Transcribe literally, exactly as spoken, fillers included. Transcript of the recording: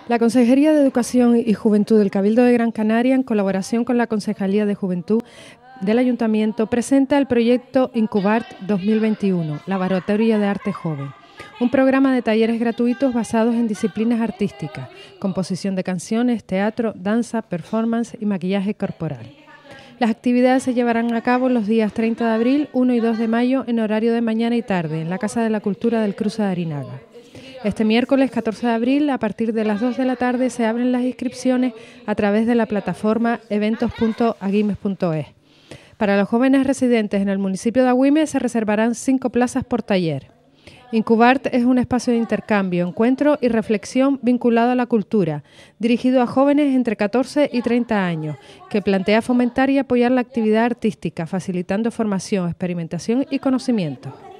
La Consejería de Educación y Juventud del Cabildo de Gran Canaria, en colaboración con la Concejalía de Juventud del Ayuntamiento, presenta el proyecto Incubart dos mil veintiuno, Laboratorio de Arte Joven, un programa de talleres gratuitos basados en disciplinas artísticas, composición de canciones, teatro, danza, performance y maquillaje corporal. Las actividades se llevarán a cabo los días treinta de abril, uno y dos de mayo en horario de mañana y tarde en la Casa de la Cultura del Cruce de Arinaga. Este miércoles catorce de abril, a partir de las dos de la tarde, se abren las inscripciones a través de la plataforma eventos punto agüimes punto es. Para los jóvenes residentes en el municipio de Agüimes se reservarán cinco plazas por taller. Incubart es un espacio de intercambio, encuentro y reflexión vinculado a la cultura, dirigido a jóvenes entre catorce y treinta años, que plantea fomentar y apoyar la actividad artística, facilitando formación, experimentación y conocimiento.